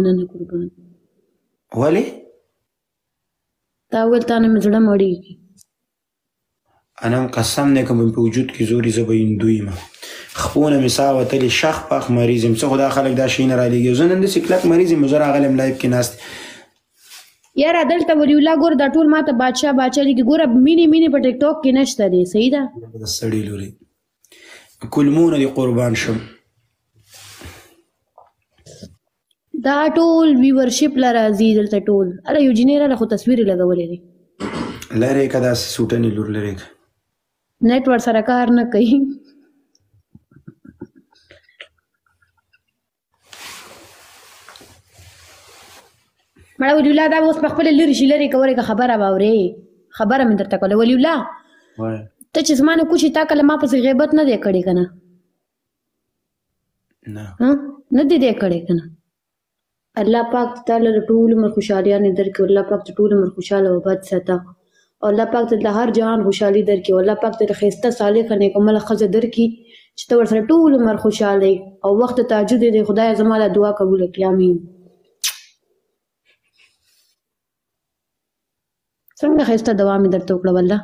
مننه قربان ولې تا ویل تا نه مې زړه مړېږي انا هم قسم دی که مې په وجود کې زوري زه به هندو یم خپونه مې ساه وتلې شخ پخ مریض یم څه خو دا خلک دا شی نه رالیږي زه نن داسې کلک مریض یم زه راغلی یم لایف کې ناست یاره دلته ولي الله ګوره دا ټول ماته بادشاه لیکي ګوره مینې په ټیک ټاک کې نشته دی صحیح ده د سړي لورې کلمونه دې قربان شم دا ټول ویورشپ له راځي دلته ټول اله یو جینۍ راله خو تصویر یې لګولی دی لرې که داسې سوټنې لور لرې که نیټ ور سره کار نه کوي مړه ولي الله دا به اوس په خپله لرې شي لرې کولی که خبره به اورې خبره مې درته کوله ولي الله ته چې زما نه کوشي تا کله ما پسې غیبت نه دی کړی که نه نه دی کړی که نه الله پاک تعالی له ټول عمر خوشحالیانې درکړي الله پاک ته ټول عمر خوشحاله او بد ساته او الله پاک ته د هر جهان خوشحالي درکړي او الله پاک ته د ښایسته صالحه نیکمله ښځه درکړي چې ته ورسره ټول عمر خوشحاله او وخت تهجد دی خدای زما دا دعا قبوله کړي امین څنګه ښایسته دعا مې درته وکړه والله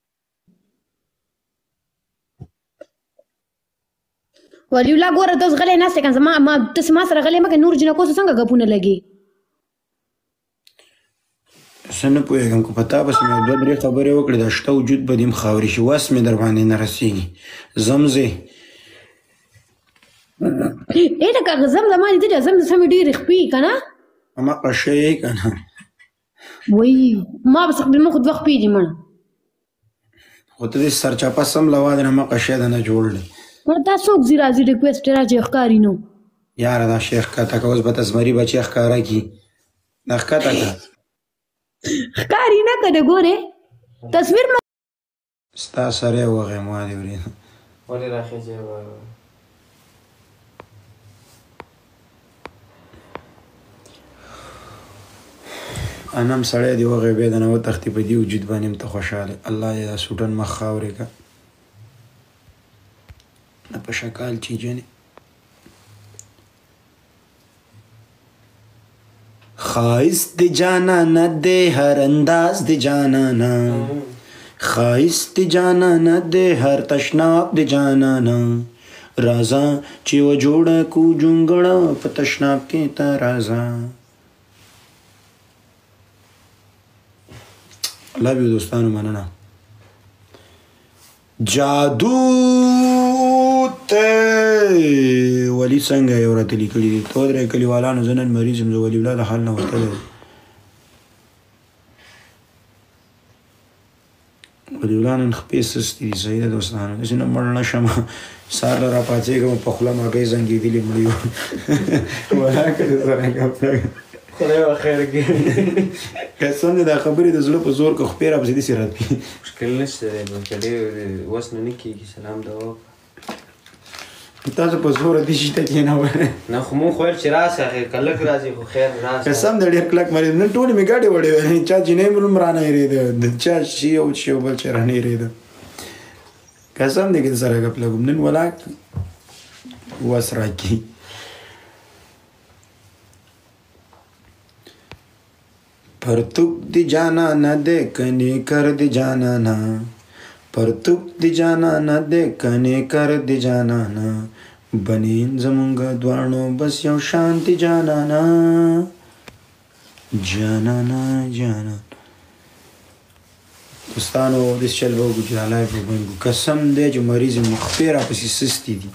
ولی الله ګوره ته اوس غلی ناست یې که ته ما سره غلی مه کوې نور جنکو سره څنګه ګپونه لګي زه نه پوهېږم که په تا پسې مې دوه درې خبرې وکړې دا شته وجود به دې هم خاورې شي وس مې در باندې نه رسېږي ځم ځې لکه زم زما لیدلې زم سمې ډېرې خپې که نه هماغه شی یې که نه وایي ما پسې خو دوه خپې دي مړه خو ته دې سرچاپه سم له وادې نه هماغه شی د نه جوړ دی مړه دا څوک ځي راځي ریکویسټ یې راځي ښکاري نو یاره دا شی ښکته که اوس به ته زمري بچی ښکاره کړي دا ښکته که ښکاري نه که د ګورې تصویر ستا سره یې وغی ما دې ورېد ولې راخېجې انا هم سړی دې وغی بیا د نه وتښتي په دې وجود باندې هم ته خوشحاله الله دې دا سوټن مخ خاورې که نه په شکال چیجنې ښایست د جانانه دی هر انداز د جانانه ښایست د جانانه دی هر تشناب د جانانه راځه چې و جوړه کو جونګړه په تشناب کې ته راځه لove you دوستانو مننه جادو ته ولی څنګه یې ورته لیکلي دي تو درې کلیوالانو زه نن مریض یم زه ولي الله د حال نه وتلی ولي الله نن خپې سستې دي صحیح ده دوستانو داسې نه مړ نه شم سهار له راپاڅېږم په خوله ماګۍ زنګېدلې مړ یو ولا که د سره ګپ خدای به خیر کړي قسم دی دا خبرې د زړه په زور که خپې راپسې داسې راتلي مشکل نشته دی نو که ډېر وس نه کېږي سلام دوا تاسو په زوره دې شي ته کېنوئ نه خو مونږ خو ویل چې راسه که لږ راځي خو خیر راسه قسم دی ډېر کلک مریض نن ټولې مې ګاډې وړې وې چا جینۍ مې هم رانه هېرېده د چا شي او شي او بل شی رانه هېرېده قسم دی که د سره ګپ لګوم نن ولاک وس راکړي پرتوک دی جانا نه دی کنې کر دی جانا نه پرتوک دی جانا نه دی کنې کر دی جانا نه بنین زمونږ دواړو بس یو شان دی جانا نه جانا نه جانا دوستانو دس چل به وګورو چې دا لایف به وګورو قسم دی چې مریض مخفې راپسې سستې دي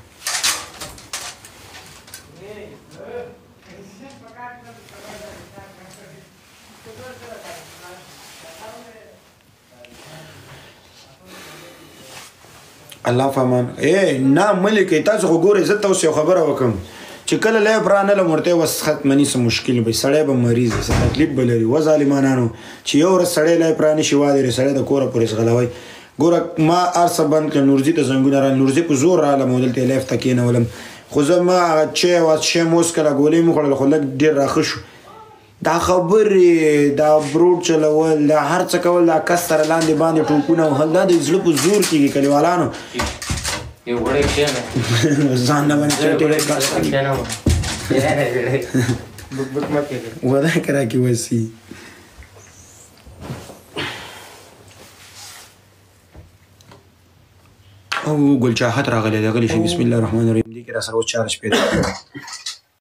الله فهمان نه ملکې تاسو خو ګورئ زه تاسو یو خبره وکړم چې کله لایف رانه لم ورته وس ختمني څه مشکل به سړی به مریض څه تکلیف به لري و ظالمانانو چې یو ورځ سړی لایف رانه شي واده سړی د کوره پورې غلوي ګوره ما ارسه بند کړ نورزي ته زنګونه را نورزي په زور رااله مودل ته لایف ته کېنولم خو زه ما هغه چې واس شی موس کړه ګولې مې خوړل خو لږ ډېر راښه شو دا خبرې دا بروډ چلول دا هر څه کول دا کس سره لاندې باندې ټوپونه وهل دا د زړه په زور کېږي کلیوالانو یو وړی کښېنه ځان نه باندې چټې بک بک مه کېږه ودا کرا کې وسی او ګل چاحت راغلی دی غلی شي بسم الله الرحمن الرحیم دې کې را سره 4 شپې